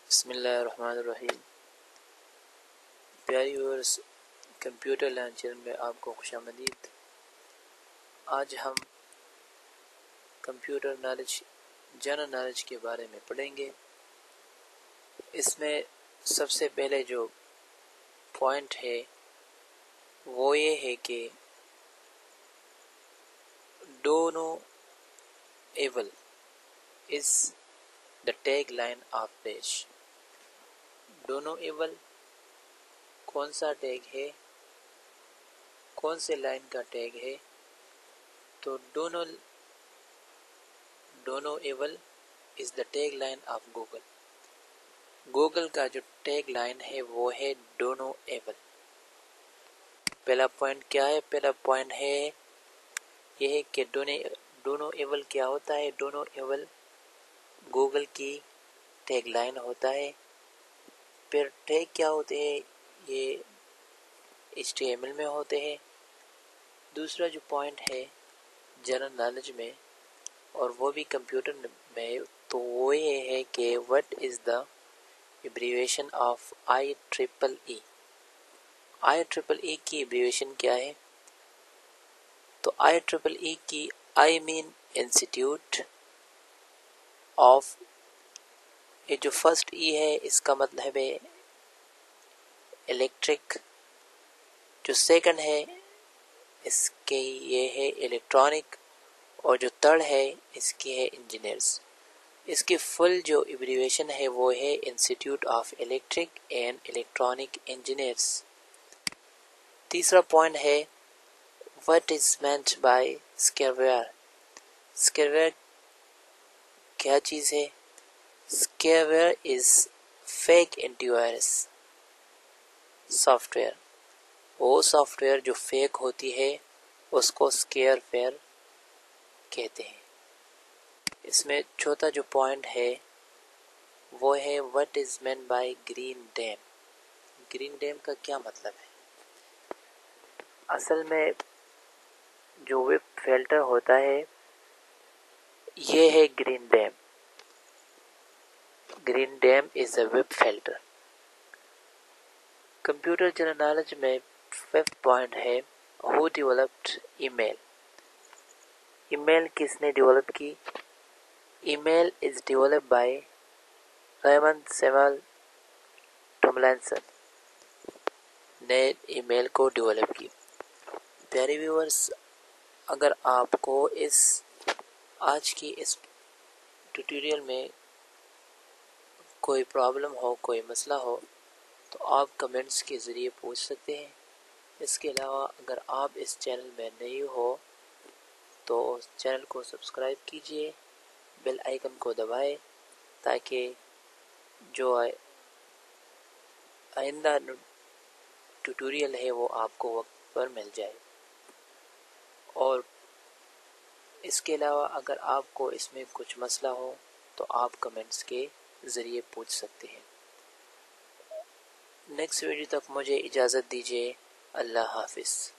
بسم اللہ الرحمن الرحیم۔ پیاری ویورز، کمپیوٹر لرن چینل میں آپ کو خوش آمدید۔ آج ہم کمپیوٹر نالج، جنرل نالج کے بارے میں پڑھیں گے۔ اس میں سب سے پہلے جو پوائنٹ ہے وہ یہ ہے کہ do no evil is the tag line of page. Do no evil کون سا ٹیگ ہے، کون سے لائن کا ٹیگ ہے؟ تو do no evil is the tag line of Google. Google کا جو ٹیگ لائن ہے وہ ہے ڈو نو ایول۔ پہلا پوائنٹ کیا ہے؟ پہلا پوائنٹ ہے یہ ہے کہ ڈو نو ایول کیا ہوتا ہے؟ ڈو نو ایول گوگل کی ٹیگ لائن ہوتا ہے۔ پھر ٹیگ کیا ہوتے ہیں؟ یہ HTML میں ہوتے ہیں۔ دوسرا جو پوائنٹ ہے جنرل نالج میں، اور وہ بھی کمپیوٹر میں، تو وہ یہ ہے کہ what is the abbreviation of IEEE؟ IEEE کی abbreviation کیا ہے؟ تو IEEE کی I mean انسٹیٹیوٹ آف، یہ جو فرسٹ ای ہے اس کا مطلب ہے الیکٹرک، جو سیکنڈ ہے اس کے یہ ہے الیکٹرانک، اور جو تھرڈ ہے اس کی ہے انجینئرز۔ اس کی فل جو ایبریویشن ہے وہ ہے institute of electric and electronic engineers. تیسرا پوائنٹ ہے what is meant by scareware۔ scareware کیا چیز ہے؟ scareware is fake antivirus software. وہ سافٹ ویئر جو فیک ہوتی ہے اس کو اسکیئر ویئر کہتے ہیں۔ اس میں چوتھا جو پوائنٹ ہے وہ ہے what is meant by green dam. Green dam کا کیا مطلب ہے؟ اصل میں جو ویب فلٹر ہوتا ہے یہ ہے green dam. Green dam is a web filter. Computer general knowledge میں ففتھ پوائنٹ ہے who developed email. Email کس نے ڈیولپ کی؟ Email is develop by Raymond Samuel Tomlinson نے ای میل کو ڈیولپ کی۔ پیارے ویورز، اگر آپ کو آج کی اس ٹیوٹوریل میں کوئی پرابلم ہو، کوئی مسئلہ ہو، تو آپ کمنٹس کے ذریعے پوچھ سکتے ہیں۔ اس کے علاوہ اگر آپ اس چینل میں نئے ہو تو چینل کو سبسکرائب کیجئے، بیل آئیکن کو دبائیں تاکہ جو آئندہ ٹیوٹوریل ہے وہ آپ کو وقت پر مل جائے۔ اور اس کے علاوہ اگر آپ کو اس میں کچھ مسئلہ ہو تو آپ کمنٹس کے ذریعے پوچھ سکتے ہیں۔ نیکسٹ ویڈیو تک مجھے اجازت دیجیے۔ اللہ حافظ۔